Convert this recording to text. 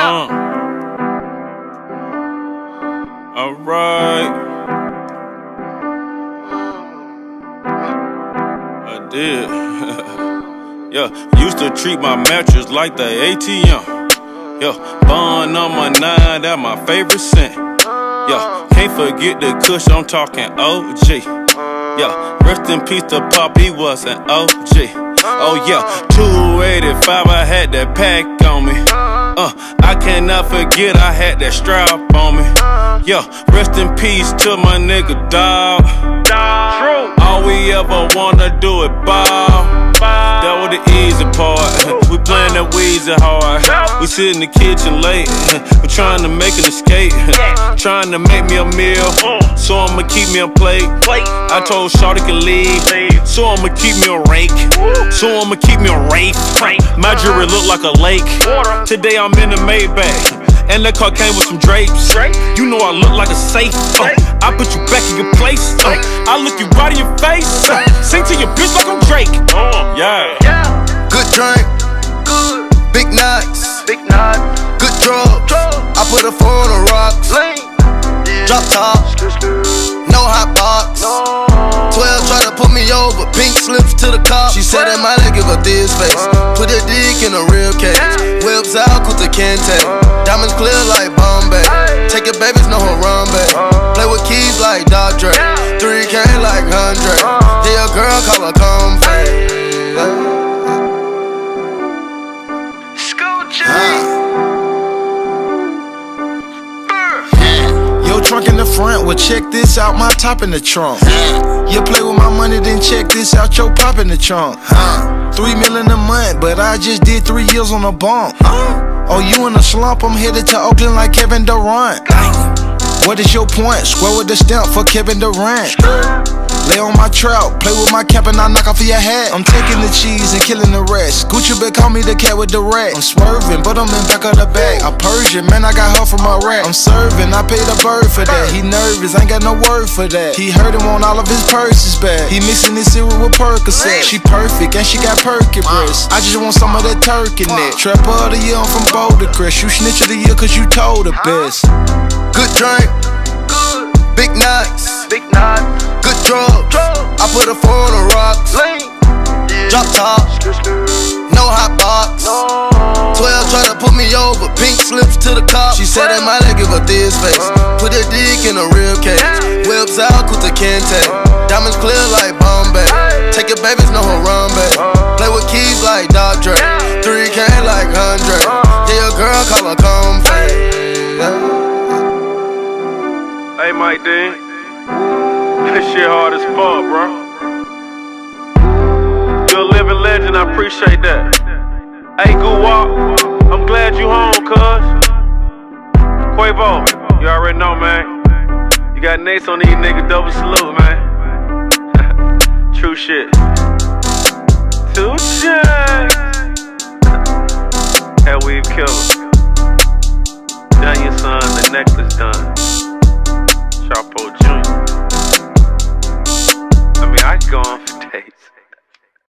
Alright. I did. Yeah, used to treat my mattress like the ATM. Yeah, bond number 9, that my favorite scent. Yeah, can't forget the kush, I'm talking OG. Yeah, rest in peace to Pop, he was an OG. Oh yeah, 285, I had that pack on me. I cannot forget I had that strap on me. Yeah, rest in peace to my nigga dog. All we ever wanna do is ball. That was the easy part. We playing that Weezy hard. We sit in the kitchen late. We trying to make an escape. Trying to make me a meal, so I'ma keep me a plate. I told Shawty can leave, so I'ma keep me a rake. So I'ma keep me a rake. My jewelry look like a lake. Today I'm in the Maybach, and the car came with some drapes. You know I look like a safe. I put you back in your place. I look you right in your face. Sing to your bitch like I'm Drake. Yeah. Good drink, good. Big nights, good drugs. I put a 4 on the rocks. Drop top, no hot box. 12 try to put me over, pink slips to the cop. She said that might give her this face. Put a dick in a real case. Whips out, Kuta Kente. Diamonds clear like Bombay. Take your babies, know her run back. Play with keys like Dr. 3K like 100. Yeah, your girl call her comfort. Yo, trunk in the front, well check this out, my top in the trunk. You play with my money, then check this out, your pop in the trunk. 3 million a month, but I just did 3 years on a bump. Oh, you in a slump, I'm headed to Oakland like Kevin Durant. What is your point? Square with the stamp for Kevin Durant. Lay on my trout, play with my cap and I knock off your hat. I'm taking the cheese and killing the rest. Gucci bet call me the cat with the rat. I'm swerving, but I'm in back of the bag. I'm Persian, man, I got her from Iraq. I'm serving, I paid a bird for that. He nervous, ain't got no word for that. He heard him want all of his purses back. He mixing his cereal with Percocet. She perfect and she got perky breasts. I just want some of that turkey neck. Trapper of the year, I'm from Boulder Crest. You snitch of the year cause you told the best. Good drink, good. Big nights, good drugs. I put a 4 on the rocks. Drop top, no hot box. 12 try to put me over, pink slips to the cop. She said that might give her this face. Put a dick in a real case. Whips out, Kuta Kente. Diamonds clear like Bombay. Take your babies, know her run back. Play with keys like Dr. 3K like 100. Yeah, your girl call her comfort. Hey, Mike Dean, that shit hard as fuck, bro. You're a living legend, I appreciate that. Hey, Guwap, I'm glad you home, cuz. Quavo, you already know, man. You got Nates on these niggas, double salute, man. True shit. Touche. Hell, we've killed. Done your son, the necklace done.